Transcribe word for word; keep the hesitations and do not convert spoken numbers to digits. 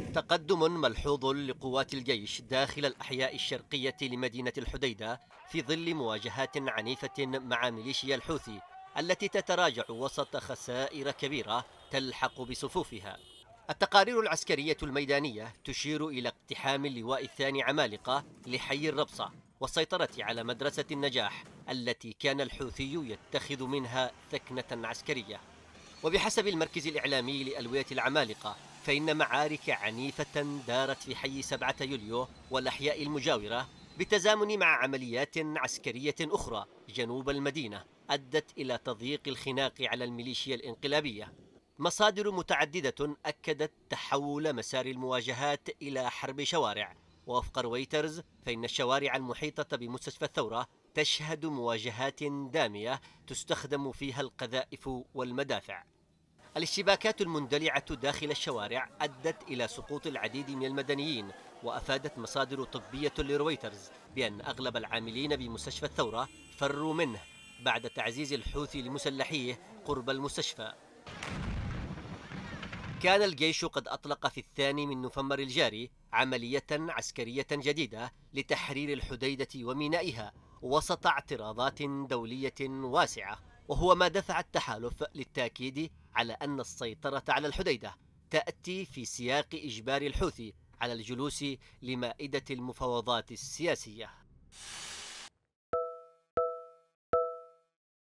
تقدم ملحوظ لقوات الجيش داخل الأحياء الشرقية لمدينة الحديدة في ظل مواجهات عنيفة مع ميليشيا الحوثي التي تتراجع وسط خسائر كبيرة تلحق بصفوفها. التقارير العسكرية الميدانية تشير إلى اقتحام اللواء الثاني عمالقة لحي الربصة والسيطرة على مدرسة النجاح التي كان الحوثي يتخذ منها ثكنة عسكرية. وبحسب المركز الإعلامي لألوية العمالقة فإن معارك عنيفة دارت في حي سبعة يوليو والأحياء المجاورة بالتزامن مع عمليات عسكرية أخرى جنوب المدينة أدت إلى تضييق الخناق على الميليشيا الإنقلابية. مصادر متعددة أكدت تحول مسار المواجهات إلى حرب شوارع، ووفق رويترز فإن الشوارع المحيطة بمستشفى الثورة تشهد مواجهات دامية تستخدم فيها القذائف والمدافع. الاشتباكات المندلعة داخل الشوارع أدت إلى سقوط العديد من المدنيين، وأفادت مصادر طبية لرويترز بأن أغلب العاملين بمستشفى الثورة فروا منه بعد تعزيز الحوثي لمسلحيه قرب المستشفى. كان الجيش قد أطلق في الثاني من نوفمبر الجاري عملية عسكرية جديدة لتحرير الحديدة ومينائها وسط اعتراضات دولية واسعة، وهو ما دفع التحالف للتأكيد على أن السيطرة على الحديدة تأتي في سياق إجبار الحوثي على الجلوس لمائدة المفاوضات السياسية.